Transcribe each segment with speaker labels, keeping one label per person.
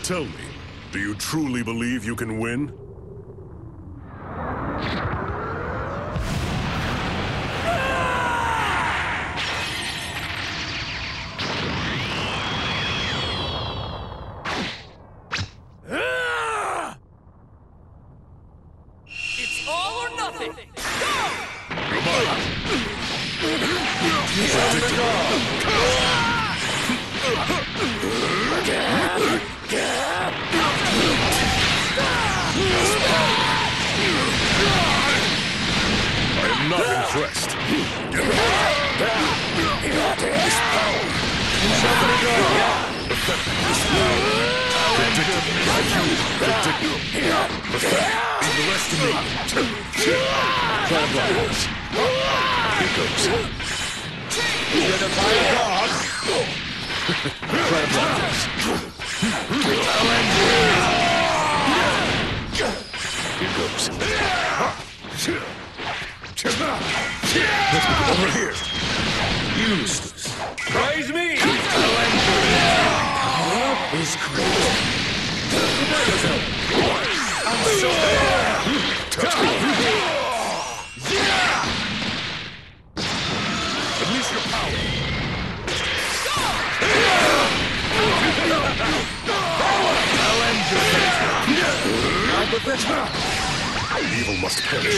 Speaker 1: Tell me, do you truly believe you can win?
Speaker 2: It's all or nothing! Go!
Speaker 1: I am not impressed. This power. Leave the rest to me. Here goes.
Speaker 3: You're the fire god.
Speaker 1: Here goes. Over here.
Speaker 3: Useless. Praise me! Is crazy. I'm so
Speaker 1: Unleash your power. Evil must perish.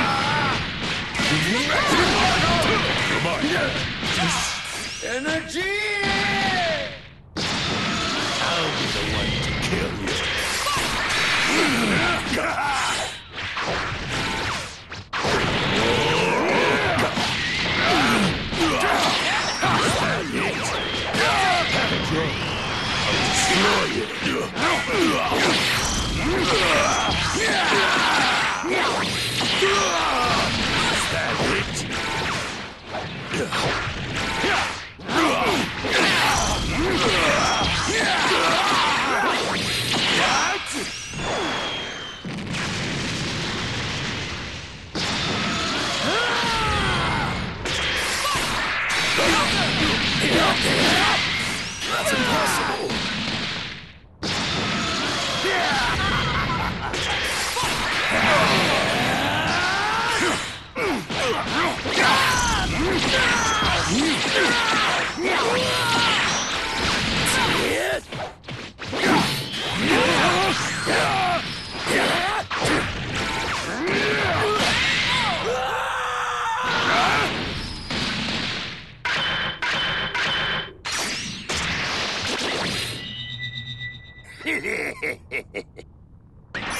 Speaker 1: You're mine.
Speaker 3: energy! I'll be the one to kill you.
Speaker 1: That's impossible.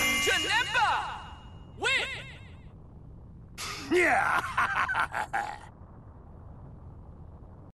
Speaker 2: Janemba! Win!
Speaker 1: Yeah!